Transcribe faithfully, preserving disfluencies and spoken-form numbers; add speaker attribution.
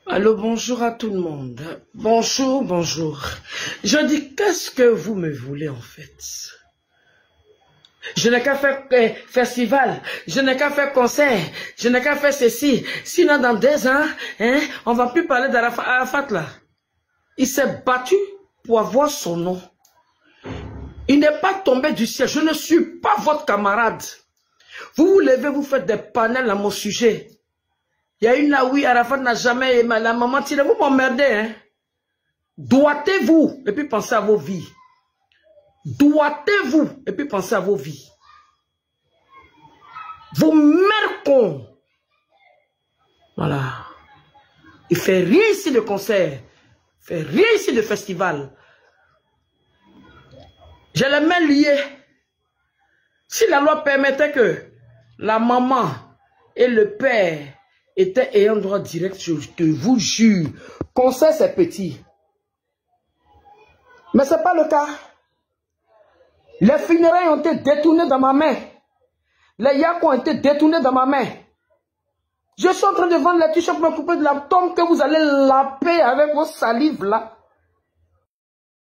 Speaker 1: Allô, bonjour à tout le monde. Bonjour, bonjour. Je dis, qu'est-ce que vous me voulez en fait? Je n'ai qu'à faire euh, festival, je n'ai qu'à faire concert, je n'ai qu'à faire ceci. Sinon, dans deux ans, hein, on ne va plus parler d'Arafat Arafat, là. Il s'est battu pour avoir son nom. Il n'est pas tombé du ciel. Je ne suis pas votre camarade. Vous vous levez, vous faites des panels à mon sujet. Il y a une là, oui, Arafat n'a jamais aimé la maman. Tirez-vous m'emmerder, hein. Doigtez-vous et puis pensez à vos vies. Doigtez-vous et puis pensez à vos vies. Vos mères cons. Voilà. Il fait rien ici de concert. Il fait rien ici de festival. J'ai les mains liées. Si la loi permettait que la maman et le père étaient ayant droit direct, je te vous jure, concert c'est petit. Mais ce n'est pas le cas. Les funérailles ont été détournées dans ma main. Les yaks ont été détournés dans ma main. Je suis en train de vendre les t-shirts pour m'occuper de la tombe que vous allez laper avec vos salives là.